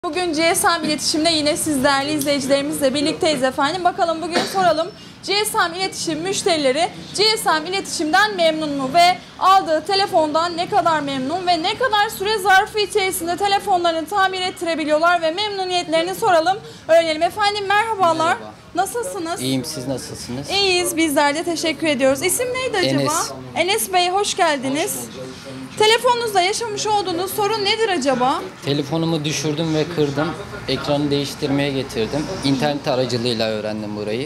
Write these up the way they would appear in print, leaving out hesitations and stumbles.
Bugün GSM İletişim'de yine siz değerli izleyicilerimizle birlikteyiz efendim. Bakalım bugün soralım. GSM İletişim müşterileri GSM İletişim'den memnun mu ve aldığı telefondan ne kadar memnun ve ne kadar süre zarfı içerisinde telefonlarını tamir ettirebiliyorlar ve memnuniyetlerini soralım, öğrenelim. Efendim merhabalar. Merhaba. Nasılsınız? İyiyim, siz nasılsınız? İyiyiz, bizler de teşekkür ediyoruz. İsim neydi acaba? Enes. Enes Bey, hoş geldiniz. Telefonunuzda yaşamış olduğunuz sorun nedir acaba? Telefonumu düşürdüm ve kırdım. Ekranı değiştirmeye getirdim. İnternet aracılığıyla öğrendim burayı.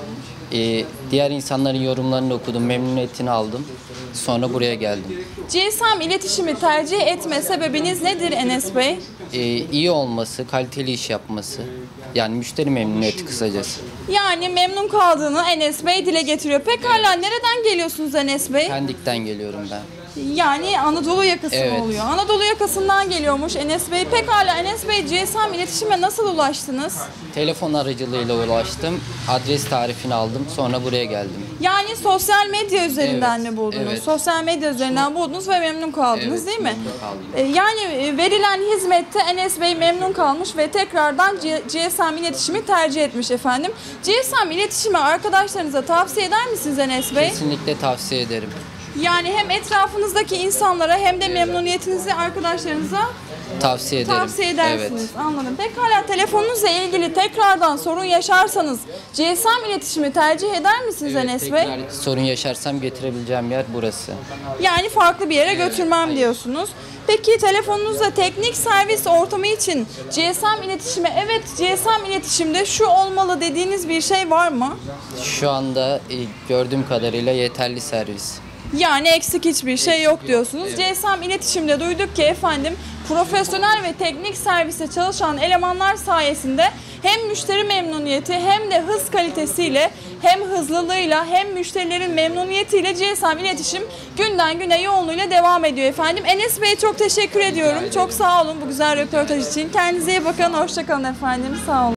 Diğer insanların yorumlarını okudum, memnuniyetini aldım. Sonra buraya geldim. GSM iletişimi tercih etme sebebiniz nedir Enes Bey? İyi olması, kaliteli iş yapması. Yani müşteri memnuniyeti kısacası. Yani memnun kaldığını Enes Bey dile getiriyor. Pekala, nereden geliyorsunuz Enes Bey? Pendik'ten geliyorum ben. Yani Anadolu yakası Evet. oluyor. Anadolu yakasından geliyormuş Enes Bey. Pekala Enes Bey, GSM iletişime nasıl ulaştınız? Telefon aracılığıyla ulaştım. Adres tarifini aldım. Sonra buraya geldim. Yani sosyal medya üzerinden Evet, mi buldunuz? evet. Sosyal medya üzerinden buldunuz ve memnun kaldınız, Evet, değil mi? memnun kaldım. Yani verilen hizmette Enes Bey memnun kalmış ve tekrardan GSM iletişimi tercih etmiş efendim. GSM iletişimi arkadaşlarınıza tavsiye eder misiniz Enes Bey? Kesinlikle tavsiye ederim. Yani hem etrafınızdaki insanlara hem de memnuniyetinizi arkadaşlarınıza Tavsiye ederim. tavsiye edersiniz. Evet. Anladım. Pekala, telefonunuzla ilgili tekrardan sorun yaşarsanız GSM iletişimi tercih eder misiniz Enes Bey? Tekrar sorun yaşarsam getirebileceğim yer burası. Yani farklı bir yere götürmem diyorsunuz. Peki telefonunuzda teknik servis ortamı için GSM iletişime, evet GSM iletişimde şu olmalı dediğiniz bir şey var mı? Şu anda gördüğüm kadarıyla yeterli servis. Yani eksik hiçbir şey yok diyorsunuz. GSM iletişimde duyduk ki efendim profesyonel ve teknik serviste çalışan elemanlar sayesinde hem müşteri memnuniyeti hem de hız kalitesiyle hem hızlılığıyla hem müşterilerin memnuniyetiyle GSM iletişim günden güne yoğunluğuyla devam ediyor efendim. Enes Bey, çok teşekkür ediyorum. Çok sağ olun bu güzel röportaj için. Kendinize iyi bakın. Hoşça kalın efendim. Sağ olun.